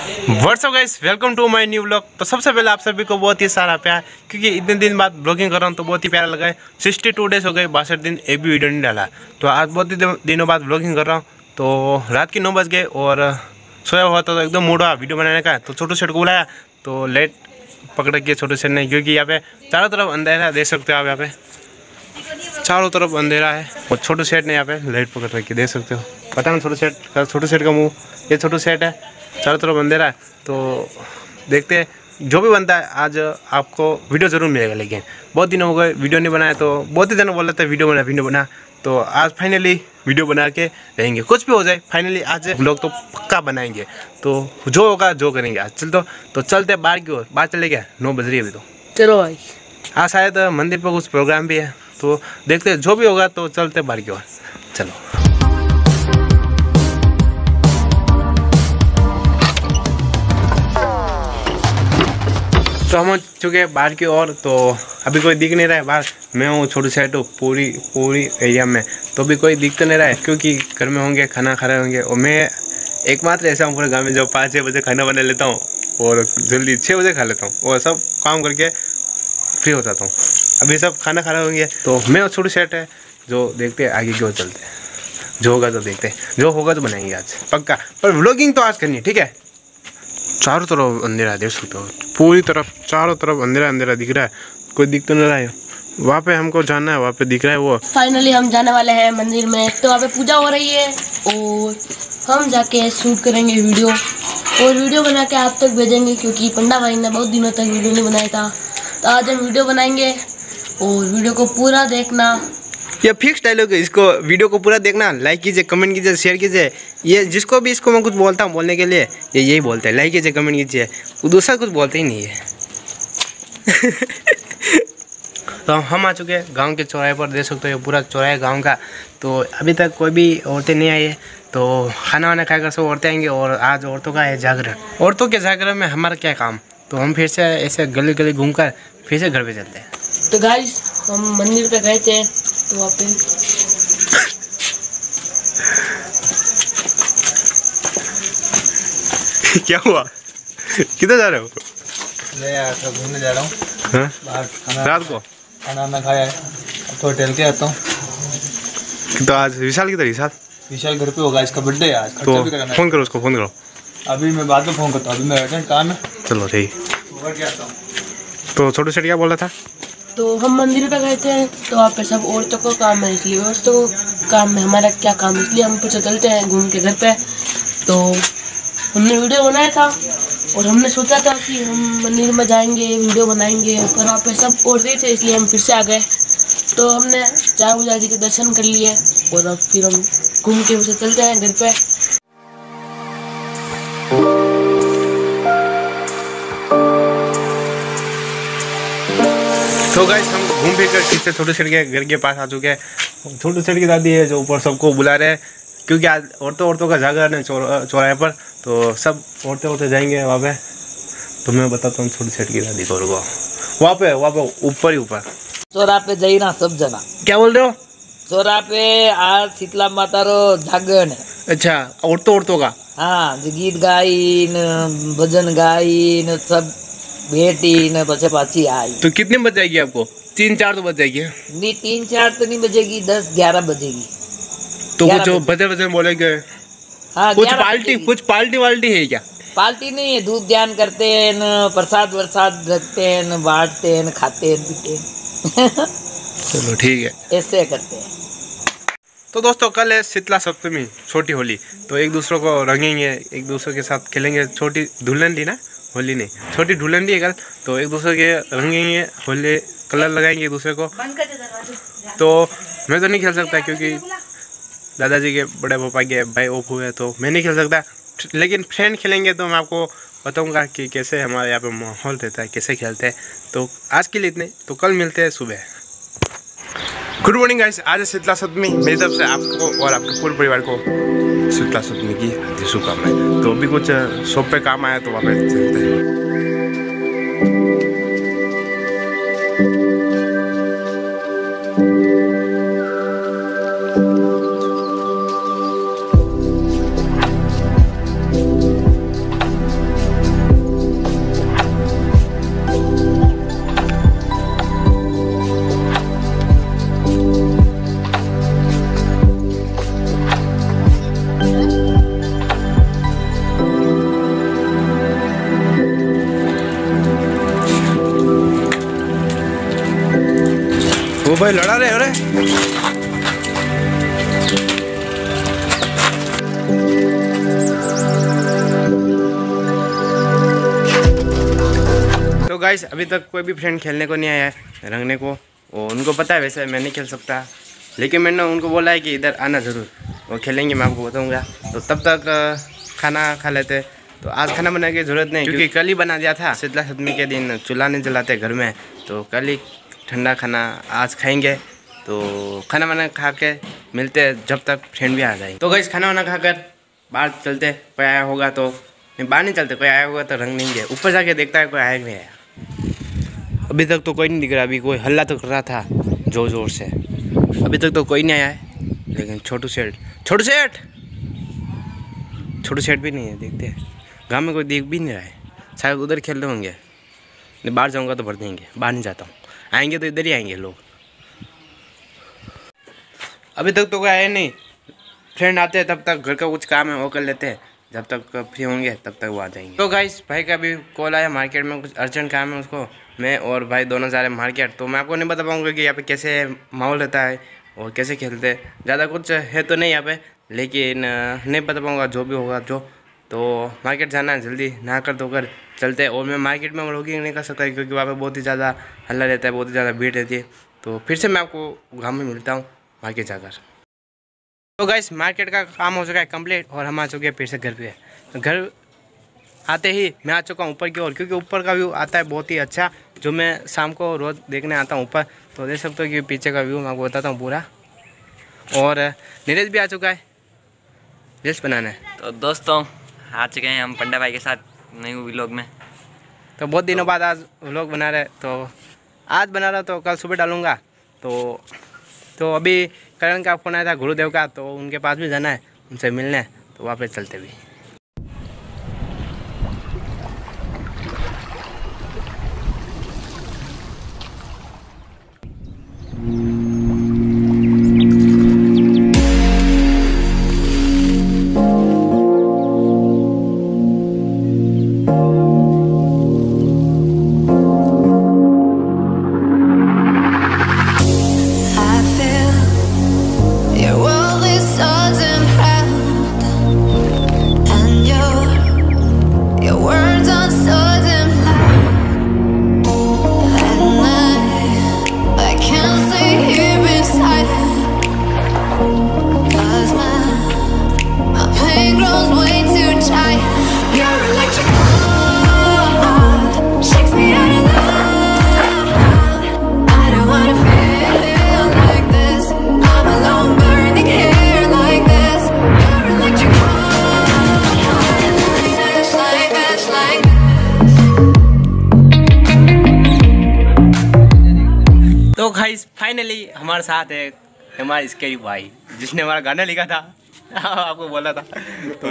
WhatsApp guys, welcome to my new vlog. तो सबसे पहले आप सभी को बहुत ही सारा प्यार, क्योंकि इतने दिन बाद ब्लॉगिंग कर रहा हूँ तो बहुत ही प्यारा लगा है। 62 डेज हो गए, 62 दिन एक भी वीडियो नहीं डाला। तो आज बहुत ही दिनों बाद ब्लॉगिंग कर रहा हूँ। तो रात के 9 बज गए और सोया हुआ तो एकदम मूड हुआ वीडियो बनाने का। तो छोटू सेठ को बुलाया तो लेट पकड़ के छोटू सेठ ने, क्योंकि यहाँ पे चारों तरफ अंधेरा देख सकते हो आप। यहाँ पे चारों तरफ अंधेरा है और छोटू सेठ ने यहाँ पे लाइट पकड़ रखी देख सकते हो। पता ना छोटू सेठ का मुँह, ये छोटू सेठ है। चारों तरफ अंधेरा है तो देखते हैं जो भी बनता है। आज आपको वीडियो ज़रूर मिलेगा, लेकिन बहुत दिन हो गए वीडियो नहीं बनाया। तो बहुत ही दिन बोल रहे थे वीडियो बना। तो आज फाइनली वीडियो बना के रहेंगे, कुछ भी हो जाए फाइनली आज लोग तो पक्का बनाएंगे। तो जो होगा जो करेंगे आज। तो चलते बाहर की ओर। बाहर चले गया, 9 बज रही है अभी तो। चलो भाई, आज शायद मंदिर पर कुछ प्रोग्राम भी है, तो देखते हैं जो भी होगा। तो चलते बाहर की ओर, चलो। तो हम चुके हैं बाहर की ओर। तो अभी कोई दिख नहीं रहा है बाहर। मैं हूँ छोटू सेठ हूँ पूरी एरिया में। तो अभी कोई दिख तो नहीं रहा है, क्योंकि घर में होंगे, खाना खा रहे होंगे। और मैं एकमात्र ऐसा हूँ पूरे गाँव में जो 5-6 बजे खाना बना लेता हूँ और जल्दी 6 बजे खा लेता हूँ और सब काम करके फ्री हो जाता हूँ। अभी सब खाना खा रहे होंगे। तो मैं और छोटू सेठ है जो देखते हैं आगे क्यों चलते हैं। जो होगा तो देखते हैं, जो होगा तो बनाएंगे आज पक्का। पर व्लॉगिंग तो आज करनी है, ठीक है। चारों तरफ अंधेरा देख सकते हो, पूरी तरफ चारों तरफ अंधेरा दिख रहा है। कोई दिख तो नहीं रहा है। वहाँ पे हमको जाना है, वहाँ पे दिख रहा है वो। फाइनली हम जाने वाले हैं मंदिर में। तो वहाँ पे पूजा हो रही है और हम जाके शूट करेंगे वीडियो, और वीडियो बना के आप तक भेजेंगे, क्योंकि पंडा भाई ने बहुत दिनों तक वीडियो नहीं बनाया था। तो आज हम वीडियो बनाएंगे और वीडियो को पूरा देखना। ये फिक्स डायलॉग है, इसको वीडियो को पूरा देखना। लाइक कीजिए, कमेंट कीजिए, शेयर कीजिए। ये जिसको भी इसको मैं कुछ बोलता हूँ बोलने के लिए, ये यही बोलते हैं, लाइक कीजिए, कमेंट कीजिए। वो दूसरा कुछ बोलते ही नहीं है। तो हम आ चुके हैं गांव के चौराहे पर, देख सकते हो पूरा चौराहा है गांव का। तो अभी तक कोई भी औरतें नहीं आई है। तो खाना वाना खाकर सब औरतें आएंगी और आज औरतों का है जागरण। औरतों के जागरण में हमारा क्या काम। तो हम फिर से ऐसे गली गली घूमकर फिर से घर पे चलते हैं। तो गाइस, हम मंदिर पे गए थे तो वहाँ पे क्या हुआ, किधर जा रहे हो? मैं यार घूमने जा रहा हूँ। हाँ? रात को खाना खाया है, अब तो होटल के आता हूँ। तो आज विशाल किधर? विशाल घर पे होगा, इसका बर्थडे है आज। तो भी कराना है। फोन करो उसको, फोन करो। अभी मैं बाद में फोन करता हूँ, अभी मैं अर्जेंट काम है। चलो ठीक। तो छोटू सेठ क्या बोल रहा था? तो हम मंदिर पे गए थे तो वहाँ पे सब औरतों को काम है, इसलिए औरतों को काम है, हमारा क्या काम है, इसलिए हम पीछे चलते हैं घूम के घर पे। तो हमने वीडियो बनाया था और हमने सोचा था कि हम मंदिर में जाएंगे, वीडियो बनाएंगे, पर वहाँ पे सब औरतें थे, इसलिए हम फिर से आ गए। तो हमने चार पूजा जी के दर्शन कर लिए और अब फिर हम घूम के उसे चलते हैं घर पे। तो गाइस, हम घूम फिर कर फिर से छोटू सेठ के घर के पास आ चुके हैं। छोटू सेठ की दादी है जो ऊपर सबको बुला रहे हैं, क्योंकि आज औरतों का जागरण है चौराहे पर। तो सब औरतें जाएंगे वहाँ पे। तो मैं बताता हूँ छोटू सेठ की दादी को, रुको। वहाँ पे ऊपर चौरा पे जई ना सब जना। क्या बोल रहे हो? चौरा पे आज शीतला माता रो जागरण है। अच्छा, औरतों का? हाँ, जो गीत गाइन, भजन गाइन, सब भेटी न पछे पाछी आई। तो कितने बज जाएगी आपको? 3-4 तो बज जाएगी। नहीं, 3-4 तो नहीं बजेगी, 10-11 बजेगी। तो 11 कुछ भजन बोलेंगे? हाँ, कुछ पार्टी वाल्टी है क्या? पार्टी नहीं है, धूप ध्यान करते हैं न, प्रसाद वरसाद रखते हैं न, बांटते हैं न, खाते हैं पीते हैं। चलो ठीक है, ऐसे करते हैं। तो दोस्तों कल है शीतला सप्तमी, छोटी होली। तो एक दूसरे को रंगेंगे, एक दूसरे के साथ खेलेंगे। छोटी धुलंडी ना, होली नहीं, छोटी धुलंडी है कल। तो एक दूसरे के रंगेंगे, होली कलर लगाएंगे एक दूसरे को। तो मैं तो नहीं खेल सकता, क्योंकि दादाजी के बड़े पापा के भाई ऑफ हुए, तो मैं नहीं खेल सकता। लेकिन फ्रेंड खेलेंगे तो मैं आपको बताऊंगा कि कैसे हमारे यहाँ पे माहौल रहता है, कैसे खेलते हैं। तो आज के लिए इतने, तो कल मिलते हैं सुबह। गुड मॉर्निंग गाइस, आज है शीतला सप्तमी। मेरी तरफ से आपको और आपके पूरे परिवार को शीतला सप्तमी की हार्दिक शुभकामनाएं। तो अभी कुछ शॉप पे काम आया तो वहाँ पे चलते हैं। भाई लड़ा रहे हो रे। तो गाइस अभी तक कोई भी फ्रेंड खेलने को नहीं आया है रंगने को, और उनको पता है वैसे मैं नहीं खेल सकता, लेकिन मैंने उनको बोला है कि इधर आना ज़रूर, वो खेलेंगे मैं आपको बताऊंगा। तो तब तक खाना खा लेते। तो आज खाना बनाने की ज़रूरत नहीं क्योंकि कल ही बना दिया था। शीतला सप्तमी के दिन चूल्हा नहीं जलाते घर में, तो कल ही ठंडा खाना आज खाएंगे। तो खाना वाना खा के मिलते जब तक फ्रेंड भी आ जाएंगे। तो गाइस खाना वाना खाकर बाहर चलते, कोई आया होगा तो नहीं, बाहर नहीं चलते, कोई आया होगा तो रंग देंगे। ऊपर जाके देखता है कोई आया नहीं आया। अभी तक तो कोई नहीं दिख रहा, अभी कोई हल्ला तो कर रहा था जोर जोर से, अभी तक तो कोई नहीं आया है। लेकिन छोटू सेठ भी नहीं है, देखते हैं। गाँव में कोई देख भी नहीं रहा है, शायद उधर खेल रहे होंगे। नहीं बाहर जाऊँगा तो भर देंगे, बाहर नहीं जाता हूँ, आएंगे तो इधर ही आएंगे लोग। अभी तक तो कोई आया नहीं, फ्रेंड आते हैं तब तक घर का कुछ काम है वो कर लेते हैं, जब तक फ्री होंगे तब तक वो आ जाएंगे। तो गाइस भाई का भी कॉल आया, मार्केट में कुछ अर्जेंट काम है उसको, मैं और भाई दोनों जा रहे हैं मार्केट। तो मैं आपको नहीं बता पाऊँगा कि यहाँ पे कैसे माहौल रहता है और कैसे खेलते हैं, ज़्यादा कुछ है तो नहीं यहाँ पे, लेकिन नहीं बता पाऊँगा, जो भी होगा जो। तो मार्केट जाना है, जल्दी नहा कर धोकर चलते हैं। और मैं मार्केट में व्लॉगिंग नहीं कर सकता क्योंकि वहाँ पे बहुत ही ज़्यादा हल्ला रहता है, बहुत ही ज़्यादा भीड़ रहती है। तो फिर से मैं आपको गाँव में मिलता हूँ मार्केट जाकर। तो गाइस मार्केट का काम हो चुका है कंप्लीट और हम आ चुके हैं फिर से घर पे। घर आते ही मैं आ चुका हूँ ऊपर की ओर, क्योंकि ऊपर का व्यू आता है बहुत ही अच्छा, जो मैं शाम को रोज़ देखने आता हूँ ऊपर। तो देख सकते हो कि पीछे का व्यू मैं आपको बताता हूँ पूरा। और नीरज भी आ चुका है रील्स बनाने। तो दोस्तों आ चुके हैं हम पंडा भाई के साथ नए व्लॉग में। तो बहुत दिनों बाद आज व्लॉग बना रहे, तो आज बना रहा तो कल सुबह डालूँगा। तो अभी करण का फ़ोन आया था गुरुदेव का, तो उनके पास भी जाना है, उनसे मिलने, तो वहाँ पे चलते भी। तो गाइस फाइनली हमारे साथ है हमारे स्केरी भाई, जिसने हमारा गाना लिखा था। आपको बोला था तो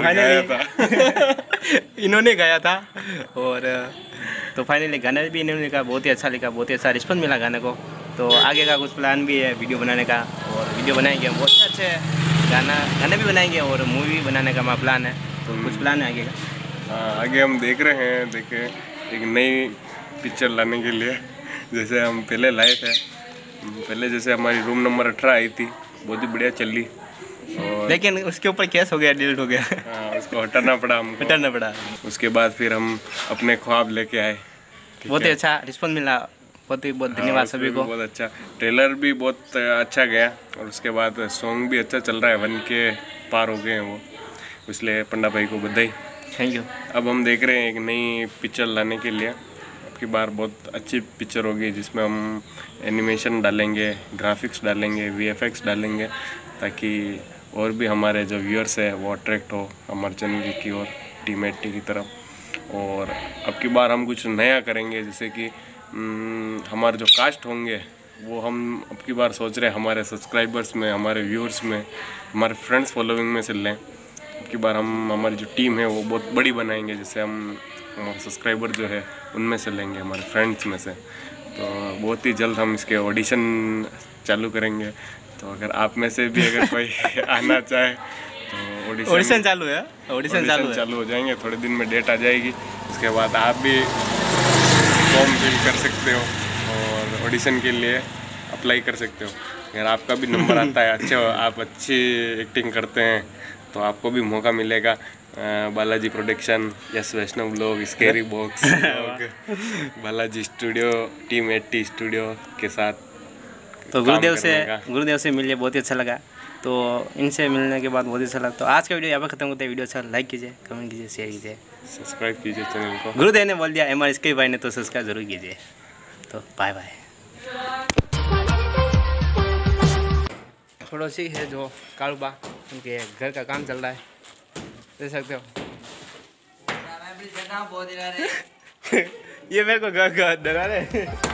फाइनली इन्होंने गाया था। और तो फाइनली गाना भी इन्होंने लिखा, बहुत ही अच्छा लिखा, बहुत ही अच्छा रिस्पॉन्स मिला गाने को। तो आगे का कुछ प्लान भी है वीडियो बनाने का, और वीडियो बनाएंगे बहुत अच्छे गाने भी बनाएंगे और मूवी भी बनाने का हमारा प्लान है। तो कुछ प्लान है आगे का? आगे हम देख रहे हैं, देखे एक नई पिक्चर लाने के लिए। जैसे हम पहले लाए थे, पहले जैसे हमारी रूम नंबर 18 आई थी, बहुत ही बढ़िया चली, और लेकिन उसके ऊपर केस हो गया, डिलीट हो गया। उसको हटाना पड़ा हमको, हटाना पड़ा। उसके बाद फिर हम अपने ख्वाब लेके आए। बहुत ही अच्छा रिस्पॉन्स मिला, बहुत धन्यवाद सभी को। बहुत अच्छा ट्रेलर भी बहुत अच्छा गया, और उसके बाद सॉन्ग भी अच्छा चल रहा है, 1 के पार हो गए हैं वो, इसलिए पंडा भाई को बधाई, थैंक यू। अब हम देख रहे हैं एक नई पिक्चर लाने के लिए। अब की बार बहुत अच्छी पिक्चर होगी, जिसमें हम एनिमेशन डालेंगे, ग्राफिक्स डालेंगे, VFX डालेंगे, ताकि और भी हमारे जो व्यूअर्स है वो अट्रैक्ट हो हमारे चैनल की और टीम 80 की तरफ। और अब की बार हम कुछ नया करेंगे, जैसे कि हमारे जो कास्ट होंगे वो हम अब की बार सोच रहे हैं हमारे सब्सक्राइबर्स में, हमारे व्यूअर्स में, हमारे फ्रेंड्स फॉलोइंग में से लें। अब की बार हम हमारी जो टीम है वो बहुत बड़ी बनाएंगे, जैसे हम हमारे सब्सक्राइबर जो है उनमें से लेंगे, हमारे फ्रेंड्स में से। तो बहुत ही जल्द हम इसके ऑडिशन चालू करेंगे। तो अगर आप में से भी अगर कोई आना चाहे तो ऑडिशन चालू है, ऑडिशन चालू हो जाएंगे, थोड़े दिन में डेट आ जाएगी। उसके बाद आप भी फॉर्म फिल कर सकते हो और ऑडिशन के लिए अप्लाई कर सकते हो। अगर आपका भी नंबर आता है, अच्छा आप अच्छी एक्टिंग करते हैं तो आपको भी मौका मिलेगा। बालाजी प्रोडक्शन, यस वैष्णव लोग, scary box Balaji studio, team 80 studio के साथ तो गुरुदेव से मिलिए, बहुत ही अच्छा लगा। तो इनसे मिलने के बाद बहुत ही अच्छा लगा। तो आज का वीडियो यहाँ पर खत्म होता है। वीडियो अच्छा लाइक कीजिए, कमेंट कीजिए, शेयर कीजिए, सब्सक्राइब कीजिए चैनल को। गुरुदेव ने बोल दिया, एमआर इसके भाई ने, तो सब्सक्राइब जरूर कीजिए। तो बाय बाय। पड़ोसी है जो कालूबा, उनके घर का काम चल रहा है, देख सकते हो। ये मेरे को डरा रहे